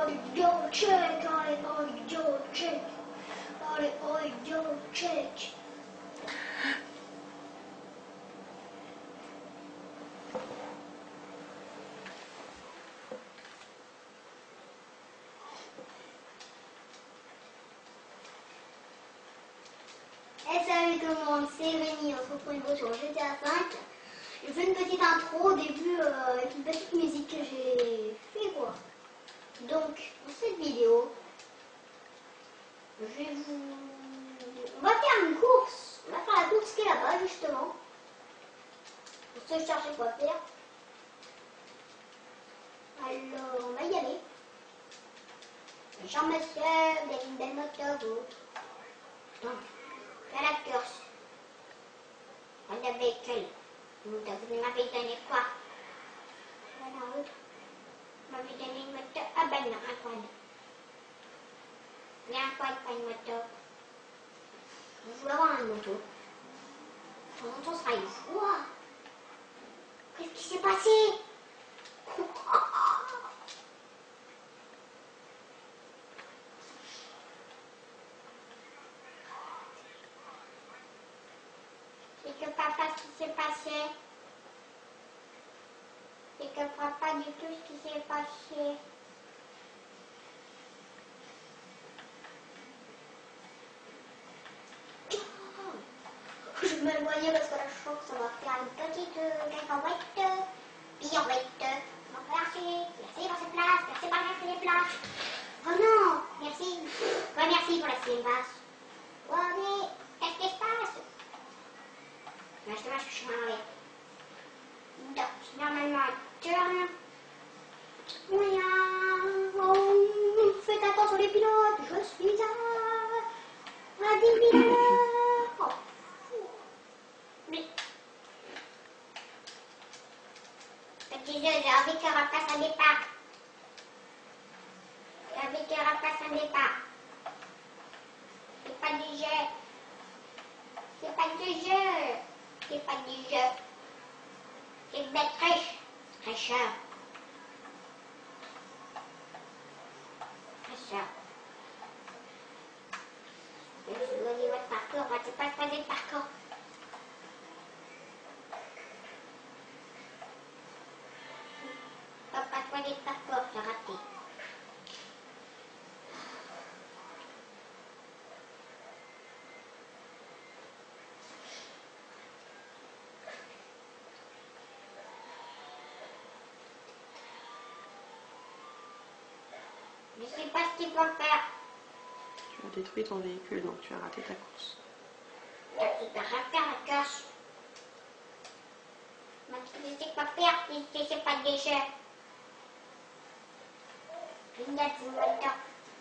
audio check, allez, audio check, allez, audio check. Et salut tout le monde, c'est Rémi, on se retrouve une fois sur GTA 5. Je fais une petite intro au début avec une petite musique que j'ai fait quoi. Donc, dans cette vidéo, on va faire une course. On va faire la course qui est là-bas justement. Pour ceux qui cherchent quoi faire. Alors, on va y aller. Jean-Monsieur, vous avez une belle moto, vous. Donc, à la course. On avait quel? Vous m'avez donné quoi? Voilà, vous m'avez donné une moto. Ah ben non, un quad. Il y a un quad, pas une moto. Je voulais avoir une moto. De temps en temps, ça arrive. Ouah! Qu'est-ce qui s'est passé? C'est que papa, ce qui s'est passé. C'est que papa, du tout ce qui s'est passé. Je me le voyais parce que là, je sens que ça va faire une petite cacahuète. Pirouette. Merci pour cette place. Merci pour laisser les places. Oh non, merci. Ouais, merci pour laisser une place. Ouais, mais qu'est-ce qui se passe? Je sais pas ce que je suis arrivée. Donc, normalement, turn. Oui, oh, faites attention les pilotes. Je suis à 10 000 à l'heure. Oh. Mais, petit jeu, j'ai envie qu'il repasse un départ. J'ai envie qu'il repasse un départ. C'est pas du jeu. C'est pas du jeu. C'est pas du jeu. C'est une bête riche. Richeur. Richeur. Je dois dire votre parcours. On va pas choisir le parcours. On va pas choisir le parcours. J'ai raté. Je sais pas ce qu'il faut faire. Tu as détruit ton véhicule, donc tu as raté ta course. Tu peux rien faire la course. Mais je sais pas faire si c'est pas des jeux. Il y a du moteur.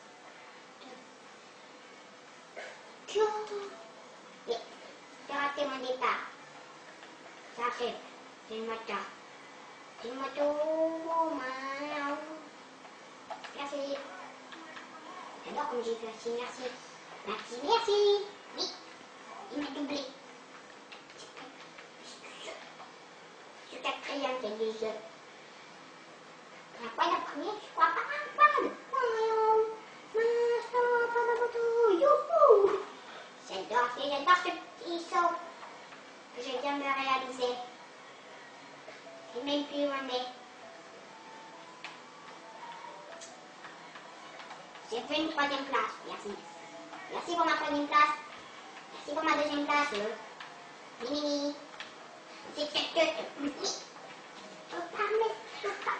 J'ai raté mon départ. Ça c'est une moto. C'est une moto. Merci. J'adore comme j'ai fait aussi. Merci. Merci, merci. Oui. Il m'a doublé. C'est quatrième, c'est des jeux. La quoi la première, je crois pas un quad. Pas ma moto. Youhou. J'adore ce petit saut que je viens de réaliser. Et même plus où on est. J'ai fait une troisième place, merci. Merci pour ma troisième place. Merci pour ma deuxième place. Mini. C'est cette tête. Oui. Faut pas mettre pas.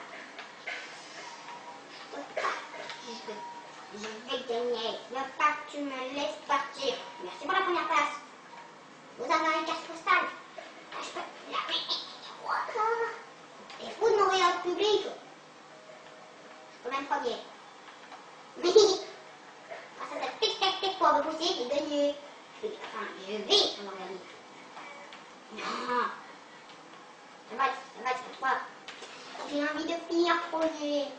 Faut pas. Je vais gagner. Ne pas que tu me laisses partir. Merci pour la première place. Vous avez une carte postale. Là, je peux la mettre. Et fou de m'envoyer en public. Je peux même premier. Oui. Ça fait tic-tac-tic pour me pousser, j'ai gagné. Enfin, je vais avoir gagné. Non. Ça va, c'est pas toi. J'ai envie de finir premier.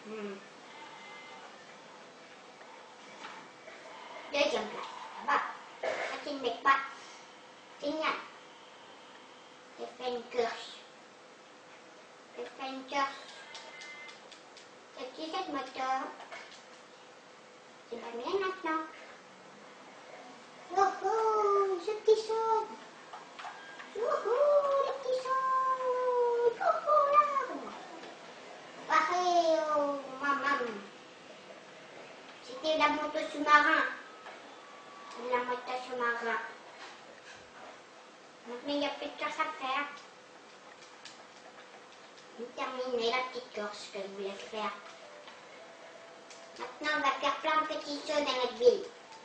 Deuxième place. Ça va. Ça qui ne met pas. Génial. J'ai fait une course. C'est qui cette moto? C'est pas bien maintenant. Oh oh, ce petit son. Oh oh, le petit son. Oh oh, l'arbre. Pareil, oh, maman. C'était la moto sous-marin. La moto sous-marin. Maintenant, il n'y a plus de chose à faire. J'ai terminé la petite course que je voulais faire. Maintenant, on va faire plein de petits sauts dans notre ville.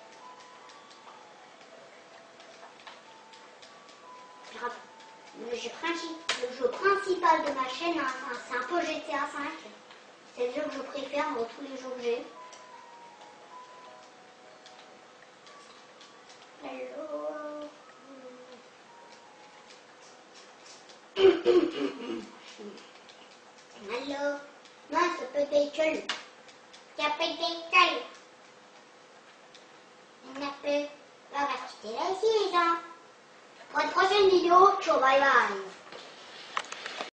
Le jeu principal de ma chaîne, hein, c'est un peu GTA 5. C'est le jeu que je préfère dans tous les jeux que j'ai. Allô? Moi, ça peut d'école. Ça peut d'école. On a peu. On va quitter la saison. Pour une prochaine vidéo, ciao, bye bye.